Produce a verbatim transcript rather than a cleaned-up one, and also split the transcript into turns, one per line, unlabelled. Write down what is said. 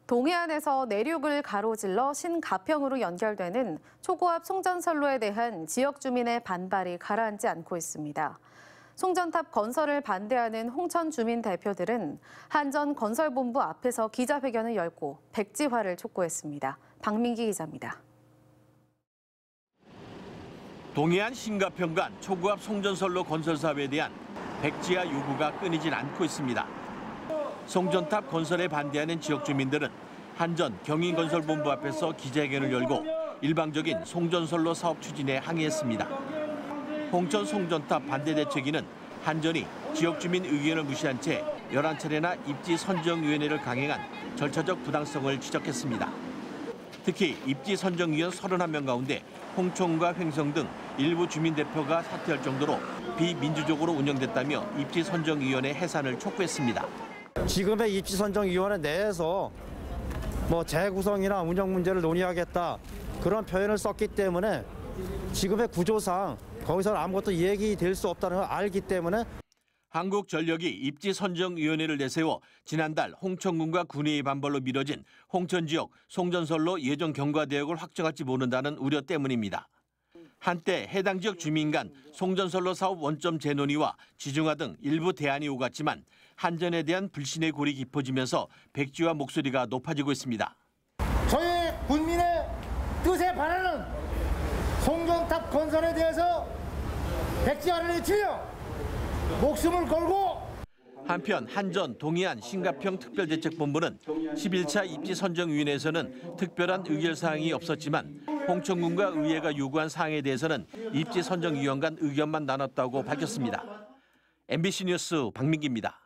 동해안에서 내륙을 가로질러 신가평으로 연결되는 초고압 송전선로에 대한 지역 주민의 반발이 가라앉지 않고 있습니다. 송전탑 건설을 반대하는 홍천 주민 대표들은 한전건설본부 앞에서 기자회견을 열고 백지화를 촉구했습니다. 박민기 기자입니다.
동해안 신가평 간 초고압 송전선로 건설 사업에 대한 백지화 요구가 끊이질 않고 있습니다. 송전탑 건설에 반대하는 지역 주민들은 한전 경인건설본부 앞에서 기자회견을 열고 일방적인 송전선로 사업 추진에 항의했습니다. 홍천 송전탑 반대 대책위는 한전이 지역 주민 의견을 무시한 채 열한 차례나 입지 선정위원회를 강행한 절차적 부당성을 지적했습니다. 특히 입지 선정위원 서른한 명 가운데 홍천과 횡성 등 일부 주민 대표가 사퇴할 정도로 비민주적으로 운영됐다며 입지 선정위원회 해산을 촉구했습니다.
지금의 입지선정위원회 내에서 뭐 재구성이나 운영 문제를 논의하겠다 그런 표현을 썼기 때문에 지금의 구조상 거기서 아무것도 얘기될 수 없다는 걸 알기 때문에
한국전력이 입지선정위원회를 내세워 지난달 홍천군과 군의의 반발로 미뤄진 홍천 지역 송전선로 예정 경과 대역을 확정할지 모른다는 우려 때문입니다. 한때 해당 지역 주민 간 송전선로 사업 원점 재논의와 지중화 등 일부 대안이 오갔지만 한전에 대한 불신의 골이 깊어지면서 백지화 목소리가 높아지고 있습니다.
저희 국민의 뜻에 반하는 송전탑 건설에 대해서 백지화를 외치며 목숨을 걸고
한편 한전 동해안 신가평 특별대책본부는 십일 차 입지선정위원회에서는 특별한 의결사항이 없었지만 홍천군과 의회가 요구한 사항에 대해서는 입지선정위원 간 의견만 나눴다고 밝혔습니다. 엠비씨 뉴스 박민기입니다.